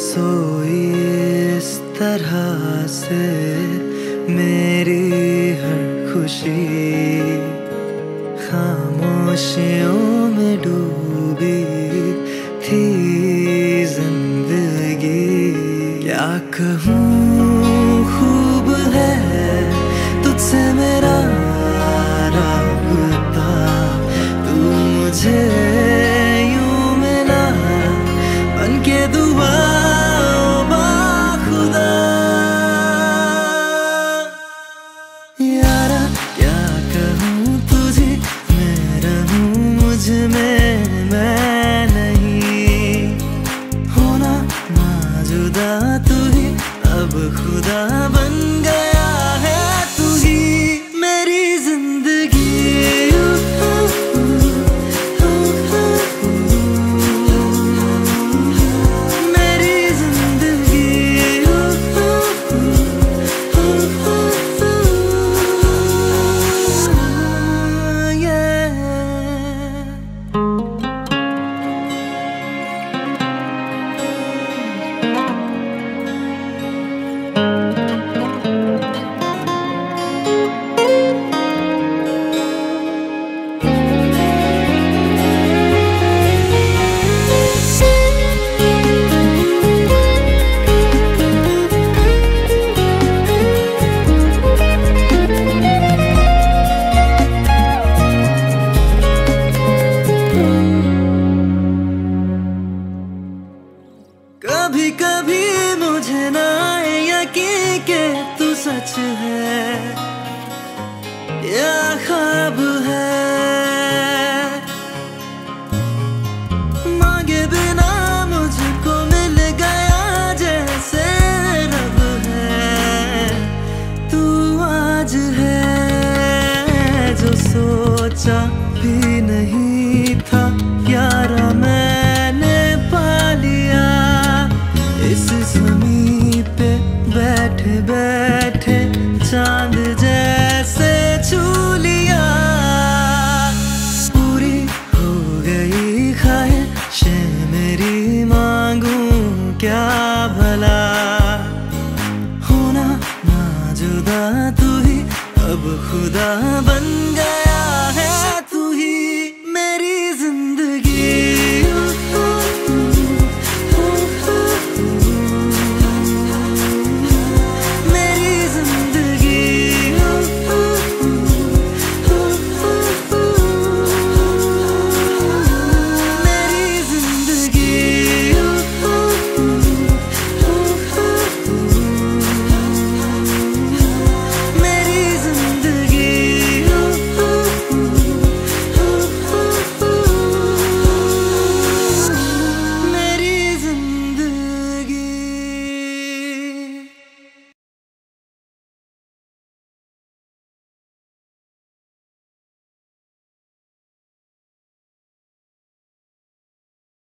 सोई इस तरह से मेरी हर खुशी खामोशियों में डूबी थी जिंदगी। क्या कहूँ खूब है तुझसे मेरा राबता, तू मुझे यूं मिला बनके दुआ बाखुदा। यारा क्या कहूँ तुझे, मैं रहूँ मुझ में मैं नहीं, होना ना जुदा तू ही अब खुदा बन गया है तू ही मेरी जिंदगी। मेरी जिंदगी कभी कभी मुझे ना यकीन के तू सच है या ख्वाब है, मांगे बिना मुझको मिल गया जैसे रब है तू आज है। जो सोचा भी